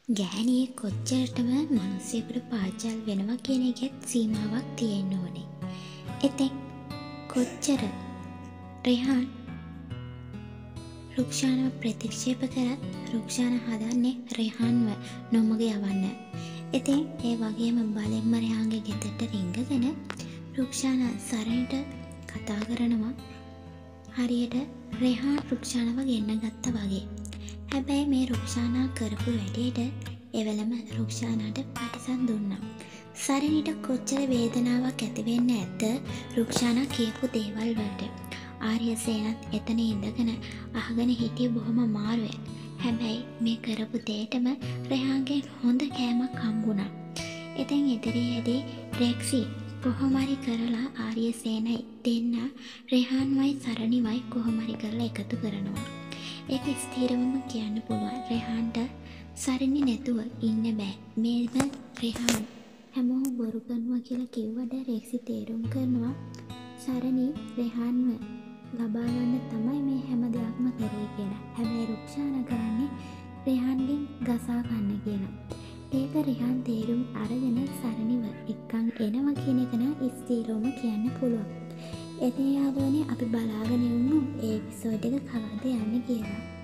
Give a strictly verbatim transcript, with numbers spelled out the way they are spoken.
ගෑණියෙ කොච්චරටම මනුස්සයෙකුට පාචල් වෙනවා කියන එකෙත් සීමාවක් තියෙන්න ඕනේ. එතෙක් කොච්චර රෙහාන් රුක්ෂානව ප්‍රතික්ෂේප කරත් රුක්ෂාන හදන්නේ රෙහාන්ව නොමග යවන්න. ඉතින් ඒ වගේම බලෙන්ම රෙහාන්ගේ ගෙදරට රිංගගෙන රුක්ෂාන සරණට කතා කරනවා හරියට රෙහාන් රුක්ෂානව ගෙන්න ගත්තා වගේ. හැබැයි මේ රුක්ෂානා කරපු වැඩේට එවලම රුක්ෂානාට පටිසන් දුන්නා. සරණිට කොච්චර වේදනාවක් ඇති වෙන්න ඇද්ද රුක්ෂානා කියපු දේවල් වලට. ආර්යසේනත් එතන ඉඳගෙන අහගෙන හිටිය බොහොම අමාරුවෙන්. හැබැයි මේ කරපු දෙයටම රෙහාන්ගෙන් හොඳ කෑමක් හම්බුණා. ඉතින් ඉදිරියේදී රෙක්සි කොහොම හරි කරලා ආර්යසේනයි දෙන්න රෙහාන්වයි සරණිවයි කොහොම හරි කරලා එකතු කරනවා. ඒක ස්ථිරවම කියන්න පුළුවන් රෙහාන්ට සරණි නැතුව ඉන්න බෑ. මේක රෙහාන් හැමෝම බොරු කරනවා කියලා කිව්වට රෙක්සි තේරුම් කරනවා සරණි රෙහාන්ව ලබා ගන්න තමයි මේ හැම දෙයක්ම කරේ කියලා. හැබැයි රුක්ෂාන කරන්නේ රෙහාන්ගෙන් ගසා ගන්න කියලා. ඒක රෙහාන් තේරුම් අරගෙන සරණිව එක්කන් එනවා කියන එක නම් ස්ථිරවම කියන්න පුළුවන්. එතේ යාළුවනේ අපි බලාගෙන ඉමු ඒ එපිසෝඩ් එක කවද්ද යන්නේ කියලා.